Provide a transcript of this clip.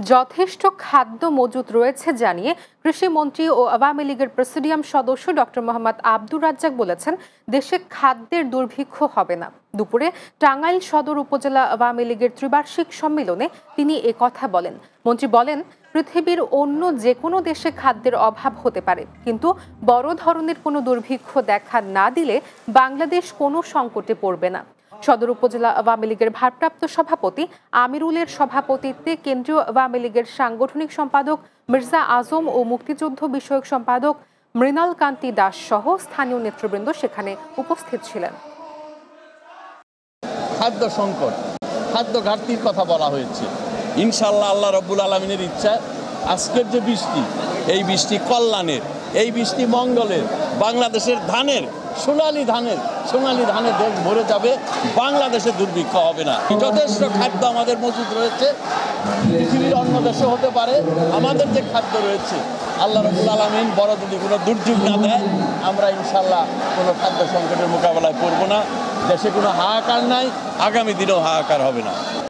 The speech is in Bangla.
যথেষ্ট খাদ্য মজুত রয়েছে জানিয়ে কৃষিমন্ত্রী ও আওয়ামী লীগের প্রেসিডিয়াম সদস্য ডক্টর মোহাম্মদ আব্দুর রাজ্জাক বলেছেন, দেশে খাদ্যের দুর্ভিক্ষ হবে না। দুপুরে টাঙ্গাইল সদর উপজেলা আওয়ামী লীগের ত্রিবার্ষিক সম্মেলনে তিনি কথা বলেন। মন্ত্রী বলেন, পৃথিবীর অন্য যে কোনো দেশে খাদ্যের অভাব হতে পারে, কিন্তু বড় ধরনের কোনো দুর্ভিক্ষ দেখা না দিলে বাংলাদেশ কোনো সংকটে পড়বে না। সদর উপজেলা আওয়ামী লীগের ভারপ্রাপ্ত সভাপতি আমিরুলের সভাপতিত্বে কেন্দ্রীয় আওয়ামী লীগের সাংগঠনিক সম্পাদক মির্জা আজম ও মুক্তিযুদ্ধ বিষয়ক সম্পাদক মৃণাল কান্তি দাস সহ স্থানীয় নেতৃবৃন্দ সেখানে উপস্থিত ছিলেন। খাদ্য সংকট, খাদ্য ঘাটতির কথা বলা হয়েছে। ইনশাআল্লাহ আল্লাহ রাব্বুল আলামিনের ইচ্ছা আজকের যে বৃষ্টি, এই বৃষ্টি কল্যাণের, এই বৃষ্টি মঙ্গলের, বাংলাদেশের সোনালী ধানের দেশ ভরে যাবে, বাংলাদেশের দুর্ভিক্ষ হবে না। যথেষ্ট খাদ্য আমাদের মজুদ রয়েছে, পৃথিবীর অন্য দেশে হতে পারে। আমাদের যে খাদ্য রয়েছে, আল্লাহ রাব্বুল আলামিন বড় যদি কোনো দুর্যোগ না দেয়, আমরা ইনশাআল্লাহ কোনো খাদ্য সংকটের মোকাবেলায় পড়ব না। দেশে কোনো হাহাকার নাই, আগামী দিনেও হাহাকার হবে না।